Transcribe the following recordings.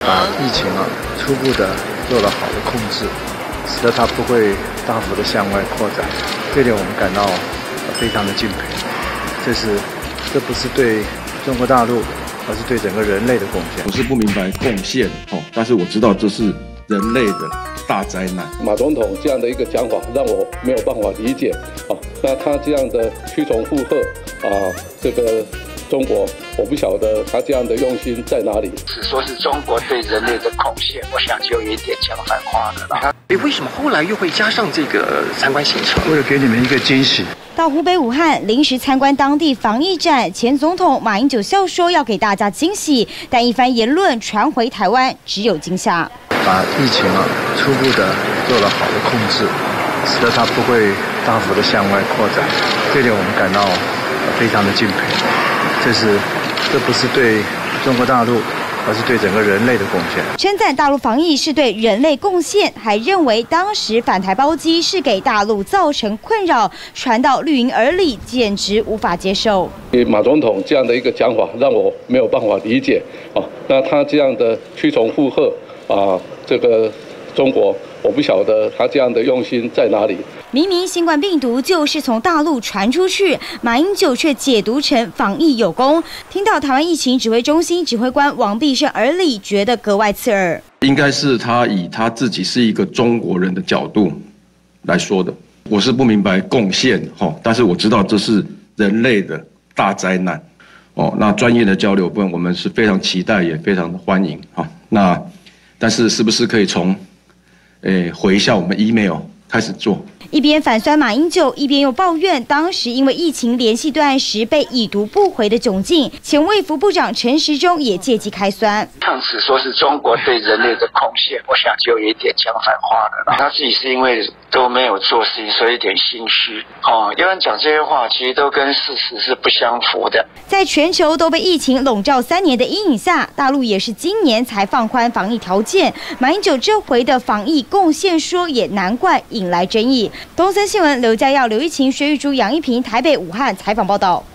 把疫情初步的做了好的控制，使得它不会大幅的向外扩展，这点我们感到非常的敬佩。这不是对中国大陆，而是对整个人类的贡献。 我是不明白贡献但是我知道这是人类的大灾难。 马总统这样的一个讲法让我没有办法理解那他这样的屈从附和这个中国，我不晓得他这样的用心在哪里。 是说是中国对人类的贡献，我想就有一点讲反话了啦。 为什么后来又会加上这个参观行程？ 为了给你们一个惊喜。 到湖北武汉临时参观当地防疫站，前总统马英九笑说要给大家惊喜，但一番言论传回台湾，只有惊吓。 把疫情初步的做了好的控制，使得它不会大幅的向外扩展，这点我们感到非常的敬佩。这不是对中国大陆，而是对整个人类的贡献。 称赞大陆防疫是对人类贡献，还认为当时反台包机是给大陆造成困扰，传到绿营耳里，简直无法接受。 马总统这样的一个讲法让我没有办法理解那他这样的屈从附和这个中国，我不晓得他这样的用心在哪里。 明明新冠病毒就是从大陆传出去，马英九却解读成防疫有功。听到台湾疫情指挥中心指挥官王必胜耳里，觉得格外刺耳。 应该是他以他自己是一个中国人的角度来说的。我是不明白贡献但是我知道这是人类的大灾难那专业的交流部分我们是非常期待，也非常的欢迎但是不是可以从回一下我们 email 开始做？ 一边反酸马英九，一边又抱怨当时因为疫情联系对岸时被已读不回的窘境。前卫福部长陈时中也借机开酸， 上次说是中国对人类的贡献，我想就有一点讲反话了啦。他自己是因为都没有做事情，所以有点心虚有人讲这些话，其实都跟事实是不相符的。 在全球都被疫情笼罩3年的阴影下，大陆也是今年才放宽防疫条件。马英九这回的防疫贡献说，也难怪引来争议。东森新闻刘家耀、刘一晴、薛玉珠、杨一平，台北、武汉采访报道。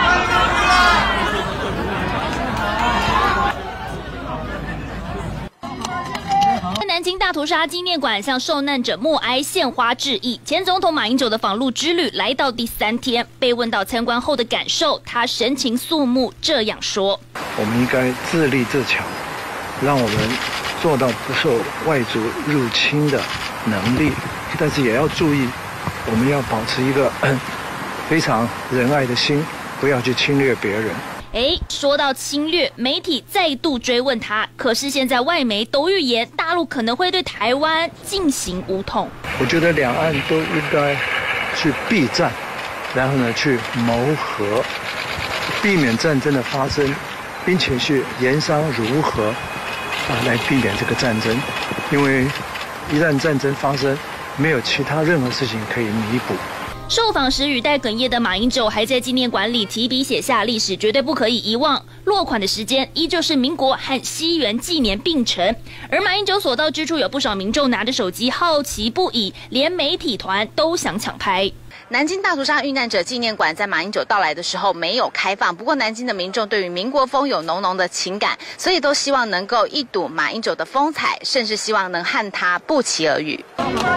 南京大屠杀纪念馆向受难者默哀献花致意。前总统马英九的访陆之旅来到第3天，被问到参观后的感受，他神情肃穆，这样说：“ 我们应该自立自强，让我们做到不受外族入侵的能力，但是也要注意，我们要保持一个非常仁爱的心，不要去侵略别人。” 说到侵略，媒体再度追问他，可是现在外媒都预言大陆可能会对台湾进行武统。 我觉得两岸都应该去避战，然后呢去谋和，避免战争的发生，并且去研商如何来避免这个战争，因为一旦战争发生，没有其他任何事情可以弥补。 受访时语带哽咽的马英九还在纪念馆里提笔写下历史绝对不可以遗忘，落款的时间依旧是民国和西元纪年并成。而马英九所到之处，有不少民众拿着手机好奇不已，连媒体团都想抢拍。 南京大屠杀遇难者纪念馆在马英九到来的时候没有开放，不过南京的民众对于民国风有浓浓的情感，所以都希望能够一睹马英九的风采，甚至希望能和他不期而遇。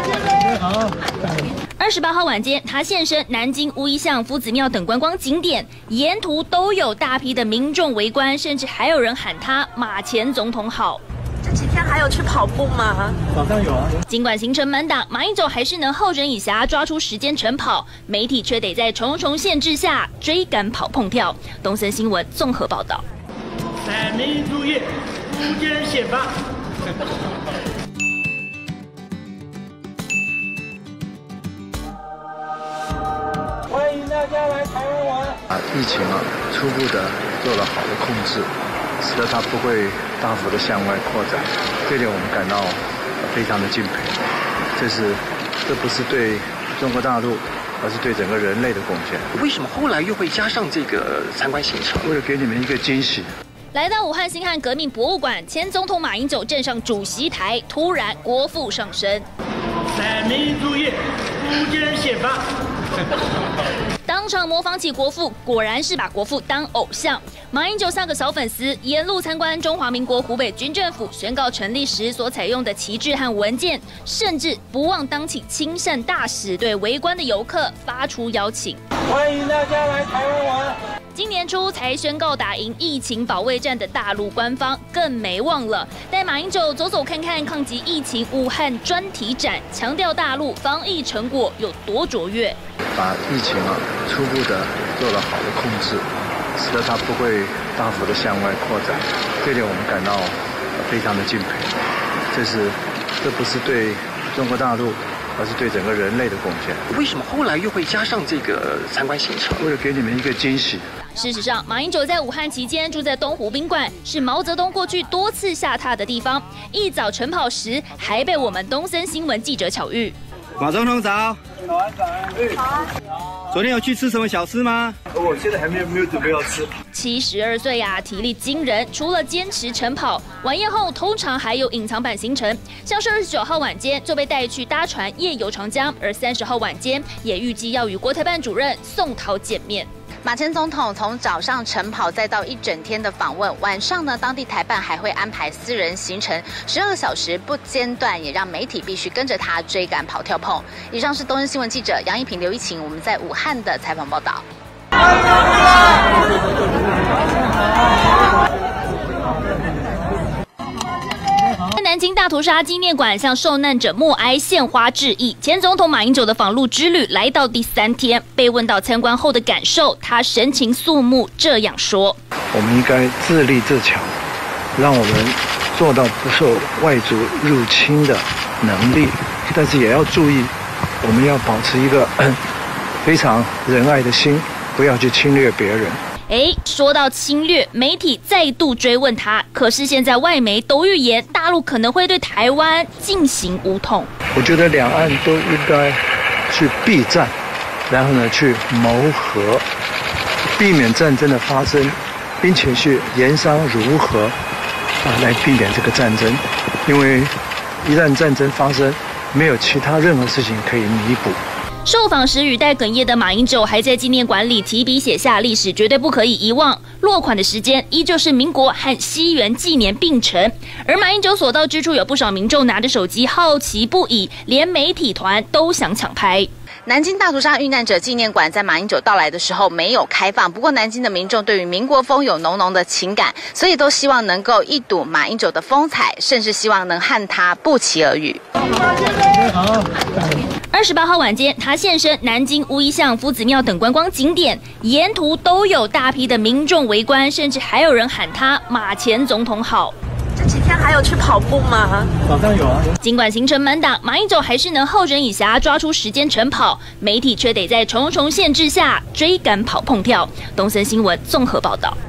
28号晚间，他现身南京乌衣巷、夫子庙等观光景点，沿途都有大批的民众围观，甚至还有人喊他“马前总统好”。 这几天还有去跑步吗？ 早上有啊。 尽管行程满档，马英九还是能好整以暇，抓出时间晨跑，媒体却得在重重限制下追赶跑碰跳。东森新闻综合报道。 3民主义，福建宪法。 欢迎大家来台湾玩。把疫情初步的做了好的控制，使得它不会大幅的向外扩展，这点我们感到非常的敬佩。这不是对中国大陆，而是对整个人类的贡献。 为什么后来又会加上这个参观行程？ 为了给你们一个惊喜。 来到武汉新汉革命博物馆，前总统马英九站上主席台，突然国父上身。 3民主义，福建宪法。 当当场模仿起国父，果然是把国父当偶像。马英九像个小粉丝，沿路参观中华民国湖北军政府宣告成立时所采用的旗帜和文件，甚至不忘当起亲善大使，对围观的游客发出邀请， 欢迎大家来台湾玩。 今年初才宣告打赢疫情保卫战的大陆官方更没忘了带马英九走走看看抗击疫情武汉专题展，强调大陆防疫成果有多卓越， 把疫情初步的做了好的控制，使得它不会大幅的向外扩展，这点我们感到非常的敬佩。这不是对中国大陆，而是对整个人类的贡献。 为什么后来又会加上这个参观行程？ 为了给你们一个惊喜。 事实上，马英九在武汉期间住在东湖宾馆，是毛泽东过去多次下榻的地方。一早晨跑时，还被我们东森新闻记者巧遇。 马总统早。 早安，早安。 好。昨天有去吃什么小吃吗？ 我现在还没有准备要吃。 72岁呀，体力惊人。除了坚持晨跑，晚宴后通常还有隐藏版行程，像是29号晚间就被带去搭船夜游长江，而30号晚间也预计要与国台办主任宋涛见面。 马前总统从早上晨跑，再到一整天的访问，晚上呢，当地台办还会安排私人行程，12个小时不间断，也让媒体必须跟着他追赶跑跳碰。以上是东森新闻记者杨一平、刘一晴我们在武汉的采访报道。 南京大屠杀纪念馆向受难者默哀献花致意。前总统马英九的访陆之旅来到第3天，被问到参观后的感受，他神情肃穆这样说：“ 我们应该自立自强，让我们做到不受外族入侵的能力，但是也要注意，我们要保持一个非常仁爱的心，不要去侵略别人。” 说到侵略，媒体再度追问他，可是现在外媒都预言大陆可能会对台湾进行武统。 我觉得两岸都应该去避战，然后呢去谋和，避免战争的发生，并且去研商如何来避免这个战争，因为一旦战争发生，没有其他任何事情可以弥补。 受访时语带哽咽的马英九还在纪念馆里提笔写下历史绝对不可以遗忘，落款的时间依旧是民国和西元纪年并成。而马英九所到之处，有不少民众拿着手机好奇不已，连媒体团都想抢拍。 南京大屠杀遇难者纪念馆在马英九到来的时候没有开放，不过南京的民众对于民国风有浓浓的情感，所以都希望能够一睹马英九的风采，甚至希望能和他不期而遇。 28号晚间，他现身南京乌衣巷、夫子庙等观光景点，沿途都有大批的民众围观，甚至还有人喊他马前总统好。 这几天还有去跑步吗？ 早上有啊。 尽管行程满档，马英九还是能好整以暇，抓出时间晨跑，媒体却得在重重限制下追赶跑碰跳。东森新闻综合报道。